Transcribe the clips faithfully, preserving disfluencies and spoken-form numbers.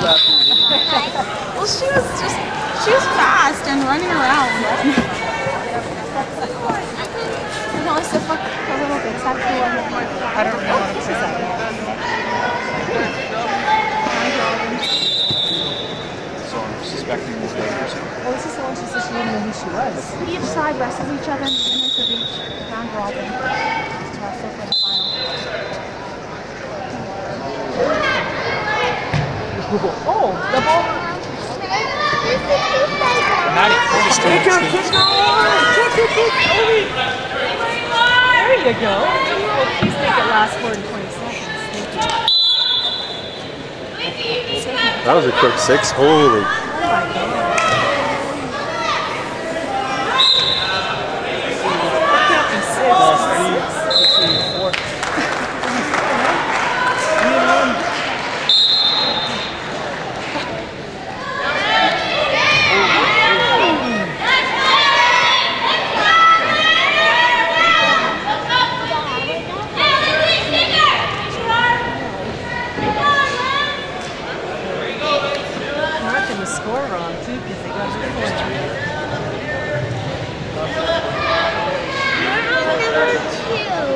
Well, she was just, she was fast and running around. Melissa, fuck a little bit. Stop the one. I don't know what to say. So I'm suspecting this lady or something. Oh, this is the one she said she didn't know who she was. Each side wrestled each other and the winners of each round robin to wrestle for the final. Oh, the ball. Kick her, kick her on! Kick her, kick her! There you go. Well, please make it last more than twenty seconds. Thank you. That was a quick six. Holy. Oh my God. That can't be six. Oh, three, three, four. Score wrong too because they got the four. Number two.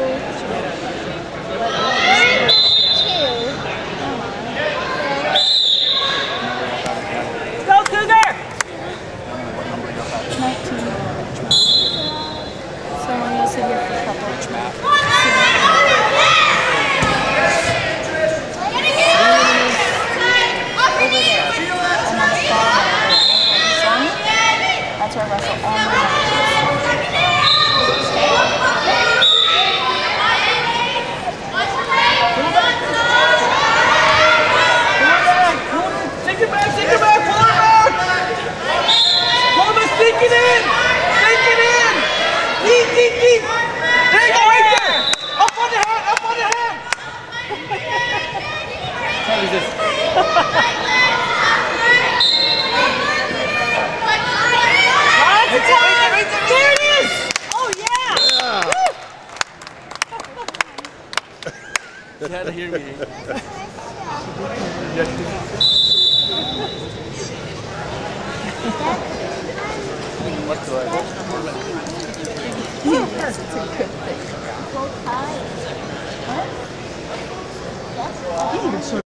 Number two. Go Cougar! nineteen. So you said you're for couple. Map. That's where I wrestle all my matches. Take it back, take it back, pull it back! Columbus, sink it in! Sink it in! Deep, deep, deep! There you go, right there! Up on the head, up on the head! What is this? Right there, right there, there it is! Oh yeah! You had to hear me. What do I Yes, it's a good thing. Both sides. What? That's